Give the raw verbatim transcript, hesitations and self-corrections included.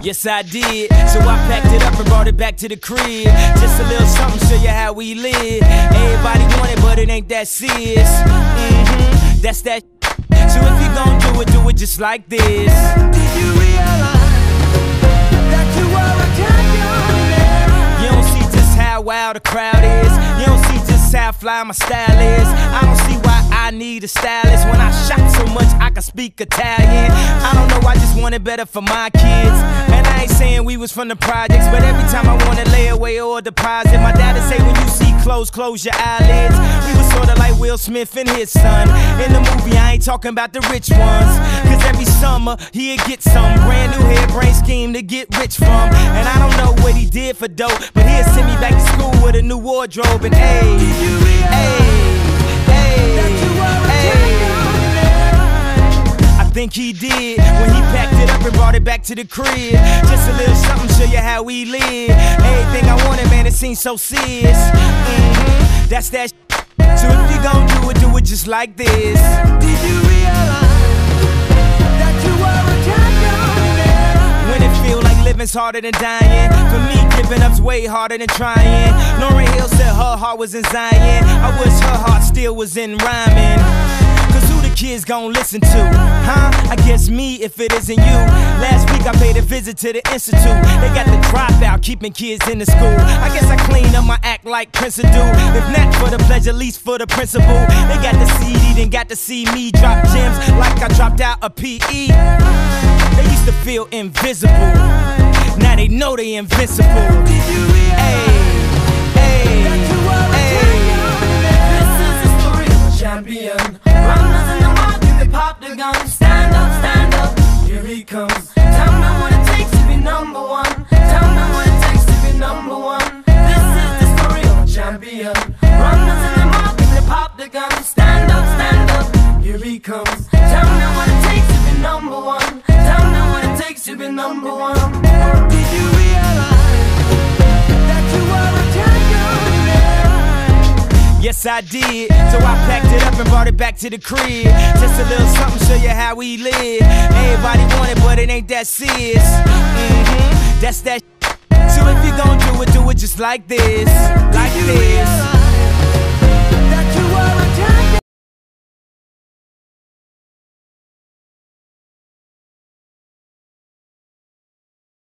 Yes, I did. So I packed it up and brought it back to the crib. Just a little something, show you how we live. Everybody want it, but it ain't that serious. Mm-hmm, that's that. So if you gon' do it, do it just like this. Did you realize that you were a champion? You don't see just how wild the crowd is. You don't see just how fly my style is. I don't see why I need a stylist. When I shop so much, I can speak Italian. I don't know, I just want it better for my kids. And I ain't saying we was from the projects, but every time I wanna lay away or deposit, my dad'd say when you see clothes, close your eyelids. We was sorta like Will Smith and his son. In the movie, I ain't talking about the rich ones, cause every summer he'd get some brand new hairbrain scheme to get rich from. And I don't know what he did for dope, but he'd send me back to school with a new wardrobe. And ayy, I think he did when he packed it up and brought it back to the crib. Just a little something, show you how we live. Everything I wanted, man, it seems so serious. Mm-hmm, that's that. So if you gon' do it, do it just like this. Did you realize that you were a champion? When it feel like living's harder than dying, for me giving up's way harder than trying. Lauryn Hill said her heart was in Zion. I wish her heart still was in rhyming. Cause who the kids gon' listen to? Huh? I guess me if it isn't you. Last week I paid a visit to the institute. They got the dropout keeping kids in the school. I guess I clean up my act like Prince would do. If not for the pleasure, at least for the principle. They got the C D, then got to see me drop gems like I dropped out a P E. They used to feel invisible, now they know they invincible. Did you realize that you were a champion? This is the story of a champion. Runners in the market, they pop the gun. Stand up, stand up, here he comes. Tell me what it takes to be number one. Tell me what it takes to be number one. This is the story of a champion. Runners in the market, they pop the gun. Stand up, stand up, here he comes. Tell me what it takes to be number one. Tell me what it takes to be number one. Did you realize that you were a champion? Yes, I did. So I packed it up and brought it back to the crib. Just a little something, show you how we live. Everybody want it, but it ain't that serious. Mm-hmm, that's that. So if you gon' do it, do it just like this. Like this.